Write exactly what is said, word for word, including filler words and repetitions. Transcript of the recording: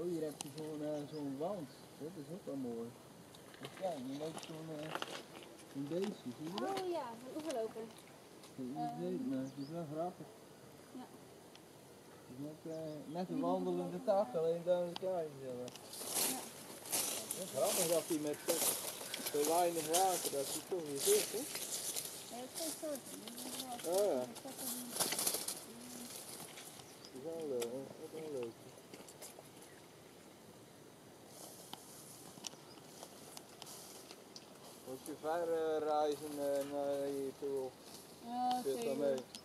hier heb je zo'n uh, zo'n wand. Dat is ook wel mooi. Ja, je loopt zo'n uh, een beestje, zie je dat? Oh ja, een oeverloper. Ik weet het, maar het is wel grappig. Ja. Het is net, uh, net een wandelende tak, alleen dan is het klein. Ja. Het is grappig dat hij met zo, zo weinig water, dat hij toch weer zit, hè? Ja, het zijn soorten. Oh ja. Dat is wel leuk, dat is wel leuk. Moet je ver uh, reizen uh, naar hier toe? Ja, zit dan mee?